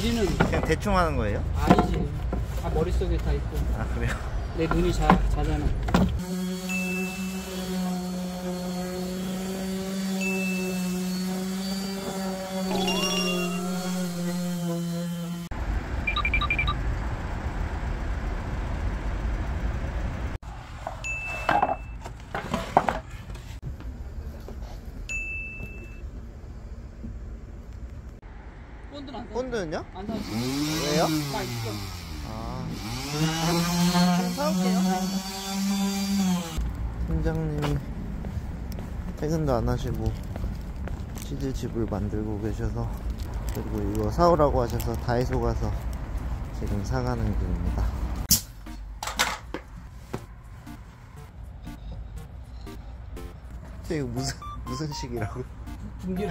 우리는 그냥 대충 하는 거예요? 아니지. 다 머릿속에 다 있고. 아 그래요? 내 눈이 자잖아. 본드는 안 사. 본드는요? 안 사지. 왜요? 나 있어. 아 그럼 사올게요. 팀장님이 퇴근도 안 하시고 치즈집을 만들고 계셔서, 그리고 이거 사오라고 하셔서 다이소 가서 지금 사가는 중입니다. 이거 무슨 식이라고? 북유럽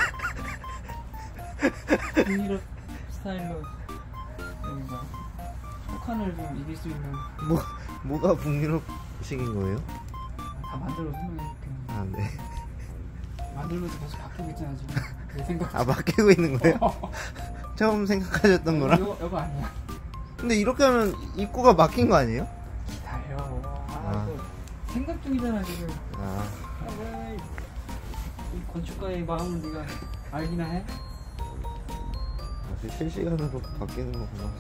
스타일로 여기가 북한을 좀 이길 수 있는 뭐가 북유럽식인 거예요? 다 만들어 설명해줄게. 아 네. 만들면서 계속 바뀌고 있잖아 지금. 내 생각. 아 바뀌고 있는 거예요? 처음 생각하셨던 거랑? 이거 아니야. 근데 이렇게 하면 입구가 막힌 거 아니에요? 기다려. 아. 이거 생각 중이잖아 지금. 아 왜 이 건축가의 마음을 네가 알기나 해? 역시 실시간으로 바뀌는 거구나.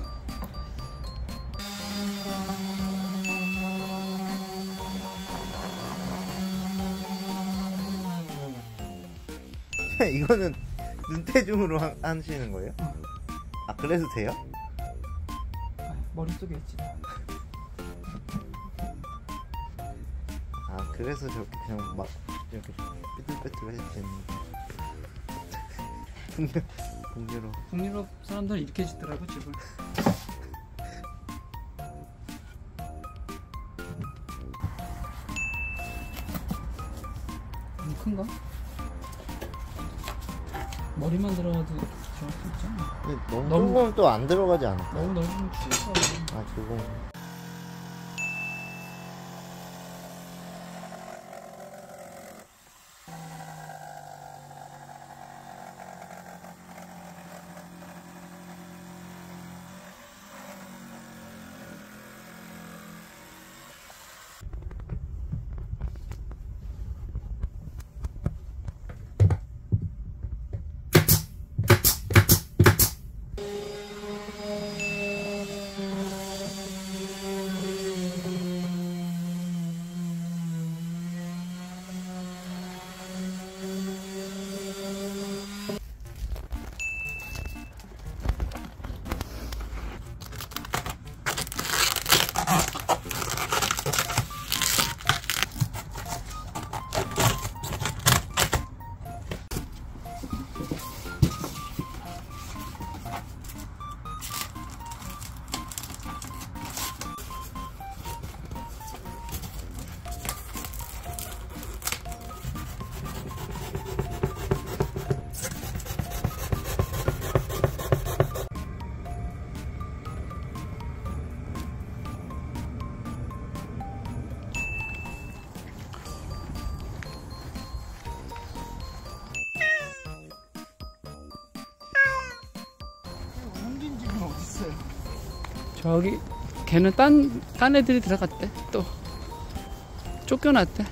이거는 눈대중으로 하시는 거예요? 아 그래도 돼요? 아, 머릿속에 있지. 아 그래서 저렇게 그냥 막 이렇게 삐뚤빼뚤 해지는 북유럽. 북유럽 사람들은 이렇게 짓더라고 집을. 너무 큰가? 머리만 들어가도 좋을 수 있잖아. 근데 너무 너무- 좁으면 또 안 들어가지 않을까? 너무 넓으면 추워. 아 그거 저기 걔는 딴 애들이 들어갔대. 또 쫓겨났대.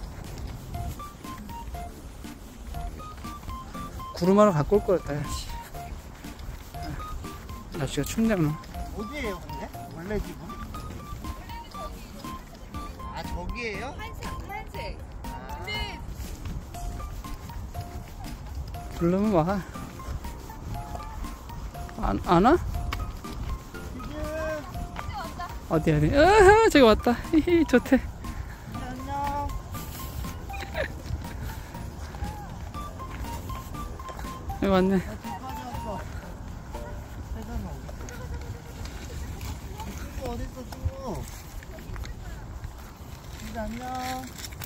구름하러 갖고 올 걸 같다. 날씨가 춥네 오늘. 어디에요 근데? 원래 집은? 아 저기에요? 한색. 근데 부르면 와. 안 와? 어디 어디? 저기 왔다. 히히 좋대. 안녕. 여기 왔네. 집까지 왔어. 세상에 친구 어디 있어 친구? 진짜 안녕.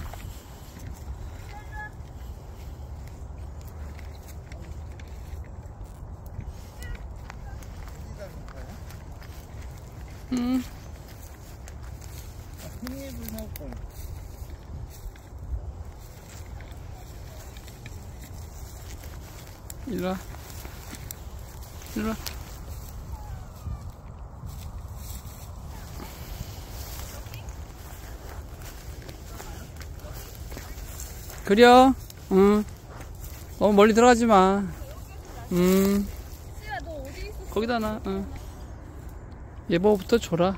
응. 콩잎을 사올걸. 일로와. 일로와. 그려. 응. 너무 멀리 들어가지 마. 시야 너 어디 있어? 거기다 놔. 응. 얘뭐부터 줘라.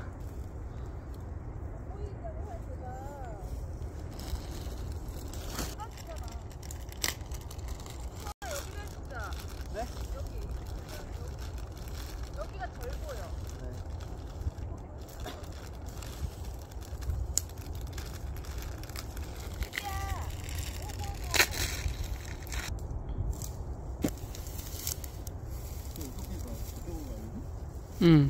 여기가 덜 보여. 응.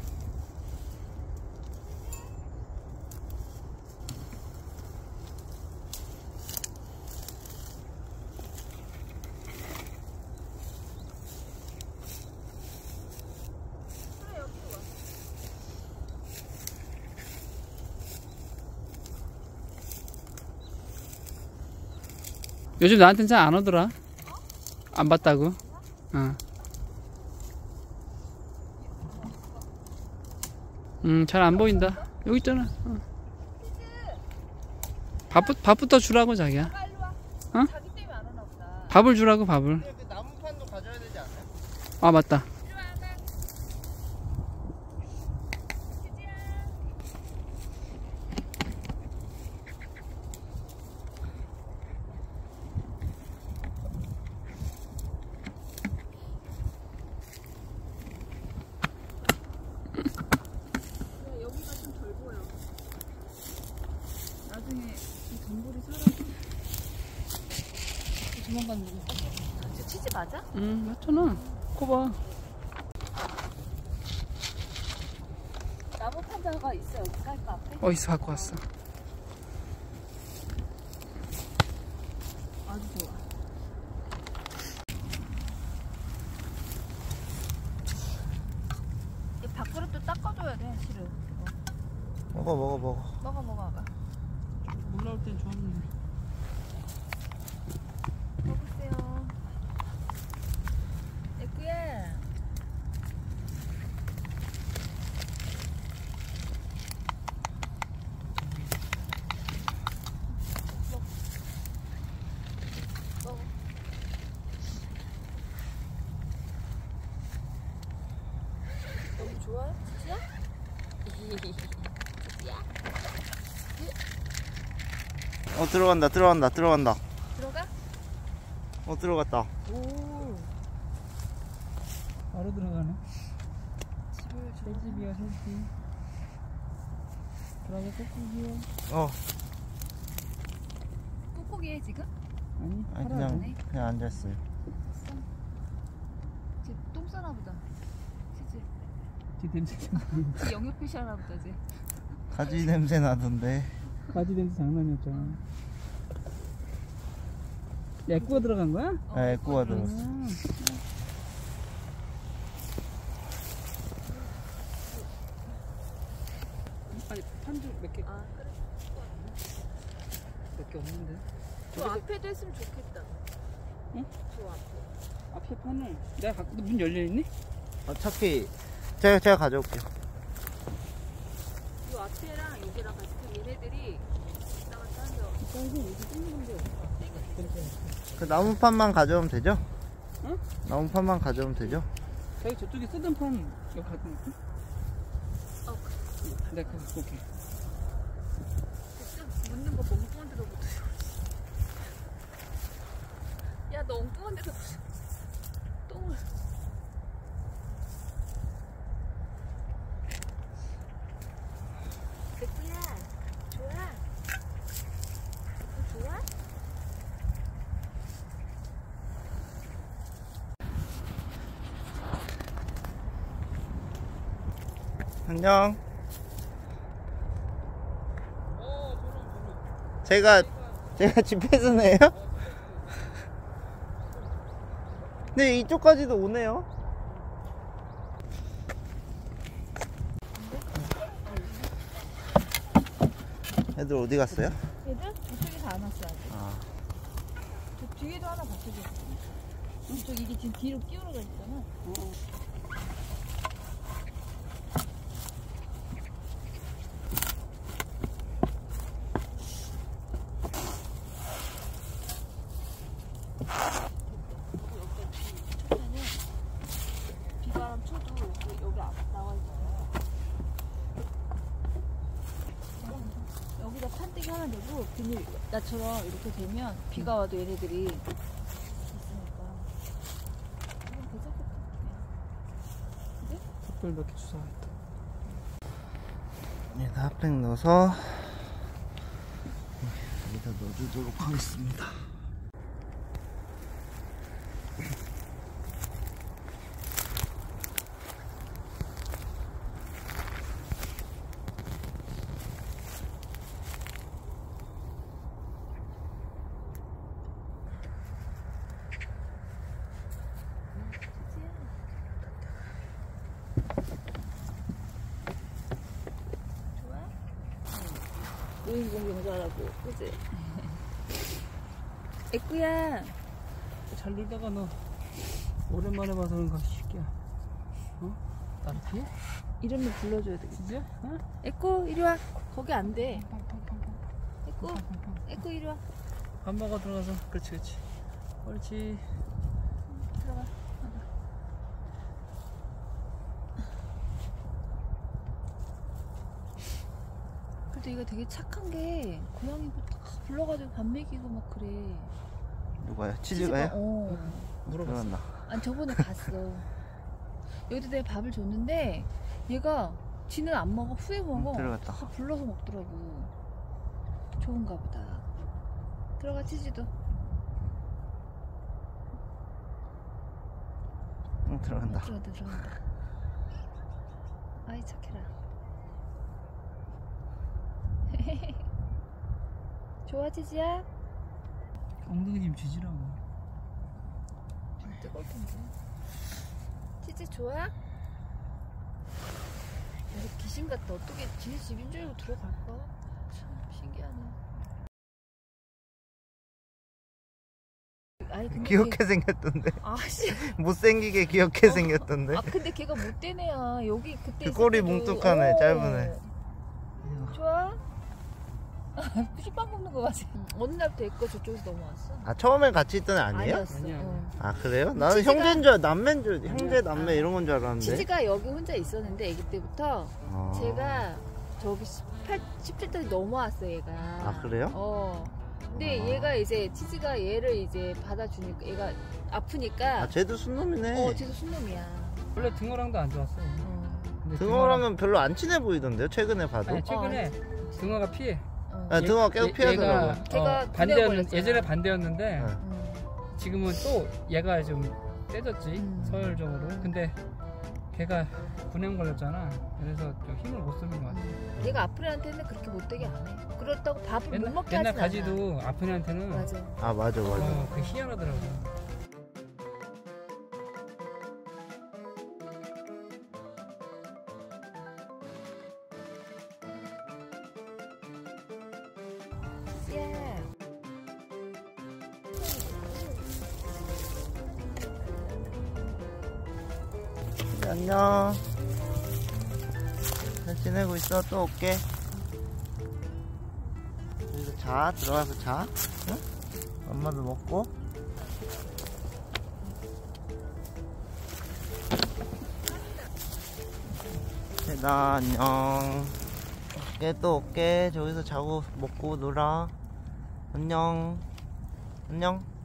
요즘 나한테는 잘 안 오더라. 안 봤다고. 잘 안 보인다. 여기 있잖아. 밥부터 주라고, 자기야. 빨리 와. 어? 자기 때문에 안 오나 보다. 밥을 주라고, 밥을. 그 나무판도 가져야 되지 않아요? 아, 맞다. 이리 와, 가. 지지야. 여기가 좀 덜 보여. 나중에 이 동굴이 사라져. 조만간 누구? 저 치즈 맞아? 맞잖아. 거 봐. 나무 판자가 있어 여기 깔까 앞에? 어디서 갖고 왔어? 아주 좋아. 이 밖으로 또 닦아줘야 돼 실은. 먹어. 먹어 아가. 올라올 땐 좋았는데. 먹으세요. 애꾸야. 먹어. 너무 좋아요? 진짜? 들어간다. 들어가? 들어갔다. 오. 바로 들어가네. 집을 새 집이야, 새 집. 들어가 꼭꼭이야. 꾹꾹이 해 지금? 아니, 아니 팔아야 그냥 앉았어요. 쟤 똥 싸나 보다. 치즈. 지 냄새 쟤 영역 표시하나 보다 쟤. 가지 냄새 나던데. 가지 냄새 장난이었잖아. 애꾸가 들어간 거야? 네, 꾸가 들었어. 아니, 판주 몇 개? 아 그래. 몇 개 없는데. 저 앞에도 했으면 좋겠다. 응? 저 앞에. 앞에 판을 내가 갖고 문 열려 있니? 어차피 제가 가져올게요. 이 앞에랑 여기랑 같이 얘네들이 왔다 갔다 하면서 이거 여기 뜯는 건데. 그 나무판만 가져오면 되죠? 응? 나무판만 가져오면 되죠? 자기 저쪽에 쓰던 판 여기 갖고 있지? 내가 그거 갖고 올게. 묻는 거 엉뚱한 데로 묻어. 야, 너 엉뚱한 데서 무슨 똥을. 애꾸야, 좋아? 애꾸 좋아? 안녕. 제가 집회수네요? 네, 이쪽까지도 오네요. 애들 어디 갔어요? 얘들? 저쪽에서 안 왔어, 아직. 아, 저 뒤에도 하나 바뀌어져 있어. 저 이게 지금 뒤로 끼우러져 있잖아. 껍데기 하나 되고 비닐 나처럼 이렇게 되면 비가 와도 얘네들이 있으니까 이건 괜찮겠다. 그지? 숯불 몇 개 주워야겠다. 여기다 핫팩 넣어서 여기다 넣어주도록 하겠습니다. 좋아? 노인공 용사라고, 그지? 애꾸야. 잘 놀다가 너 오랜만에 봐서 그런가 새끼야. 어? 나한테? 이름을 불러줘야 되겠지? 진짜? 어? 애꾸 이리 와. 거기 안 돼. 애꾸 이리 와. 밥 먹어 들어가서. 그렇지 그렇지. 옳지. 들어가. 그래도 이거 되게 착한 게 고양이부터 다 불러가지고 밥 먹이고 막 그래. 누가요? 치즈가요? 물어봤어. 들어간다. 아니 저번에 봤어. 여기도 내가 밥을 줬는데 얘가 지는 안 먹어. 후에 먹어. 들어갔다. 다 불러서 먹더라고. 좋은가 보다. 들어가 치즈도. 응, 들어간다. 들어간다. 아이 착해라. 좋아 치즈야? 엉덩이 좀 쥐지라고. 좀 뜨거울 텐데. 치즈 좋아? 여기 귀신 같다. 어떻게 지네 집인 줄 알고 들어갈까? 참 신기하네. 아니 근데 귀엽게 생겼던데. 아씨. 못생기게 귀엽게 생겼던데. 아 근데 걔가 못된 애야. 여기 그때 그 꼬리 있을 때도- 뭉툭하네, 어. 짧은 애. 좋아? 슈빵 먹는 거 같아. 어느 날부터 애꺼 저쪽에서 넘어왔어? 아, 처음에 같이 있던 애 아니에요? 아니었어. 아니야. 아, 그래요? 나는 치즈가- 형제인 줄, 남매인 줄, 형제, 아니야. 남매 이런 건 줄 알았는데. 치즈가 여기 혼자 있었는데 아기 때부터 아. 제가 저기 17대 넘어왔어 얘가. 아, 그래요? 근데 아. 얘가 이제 치즈가 얘를 이제 받아주니까 얘가 아프니까 아, 쟤도 순놈이네. 쟤도 순놈이야. 원래 등어랑도 안 좋았어. 근데 등어랑은 별로 안 친해 보이던데요? 최근에 봐도? 아니 최근에 등어가 피해. 아, 등어가 계속 피하더라고요. 걔가 반대였는 군대 예전에 반대였는데 네. 지금은 또 얘가 좀 떼졌지 서열적으로. 근데 걔가 분양 걸렸잖아. 그래서 좀 힘을 못 쓰는 것 같아. 얘가 아픈 애한테는 그렇게 못되게 안 해. 그렇다고 밥을 못 먹게 옛날 하진 가지도 아픈 애한테는 않아. 맞아. 아, 맞아. 그 희한하더라고. 예. 안녕. 잘 지내고 있어? 또 올게. 여기서 자, 들어가서 자. 응? 엄마도 먹고. 대다, 안녕. 올게, 또 올게. 저기서 자고 먹고 놀아. 안녕. 안녕.